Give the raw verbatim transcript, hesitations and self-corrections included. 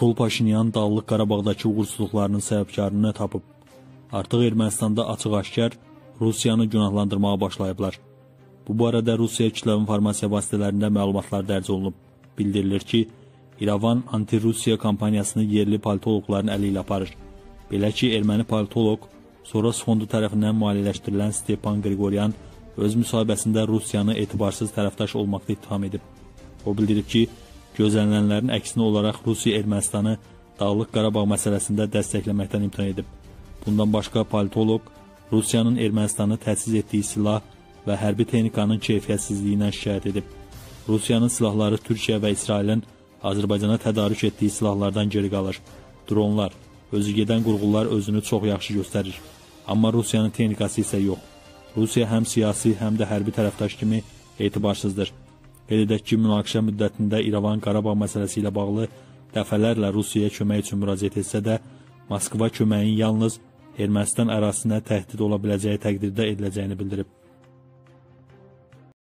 Nikol Paşinyan Dağlıq Qarabağdakı uğursuzluqlarının səbəbkarını tapıb. Artıq Ermənistanda açıq-aşkar Rusiyanı günahlandırmağa başlayıblar. Bu barədə Rusiya kütləvi informasiya vasitələrində məlumatlar dərc olunub. Bildirilir ki, İrəvan anti-Rusiya kampaniyasını yerli politoloqların əli ilə aparır. Belə ki, erməni politoloq Soros fondu tərəfindən maliyyələşdirilən Stepan Qriqoryan öz müsahibəsində Rusiyanı etibarsız tərəfdaş olmaqda ittiham edib. O bildirib ki, gözlənilənlərin əksinə olaraq Rusiya Ermənistanı Dağlıq Qarabağ məsələsində dəstəkləməkdən imtina edib. Bundan başqa politoloq Rusiyanın Ermənistanı təchiz etdiyi silah və hərbi texnikanın keyfiyyətsizliyindən şikayət edib. Rusiyanın silahları Türkiye və İsrailin Azerbaycana tədarük etdiyi silahlardan geri qalır. Dronlar, özü gedən qurğular özünü çox yaxşı göstərir. Amma Rusiyanın texnikası isə yox. Rusiya həm siyasi, həm də hərbi tərəfdaş kimi etibarsızdır. Qeyd edək ki, münaqişə müddətində İrəvan Qarabağ məsələsi ilə bağlı dəfələrlə Rusiyaya kömək üçün müraciət etsə də, Moskva köməyin yalnız Ermənistan ərazisinə təhdid ola biləcəyi təqdirdə ediləcəyini bildirib.